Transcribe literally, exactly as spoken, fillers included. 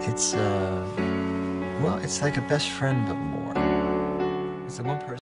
It's, uh, well, it's like a best friend, but more. It's the one person.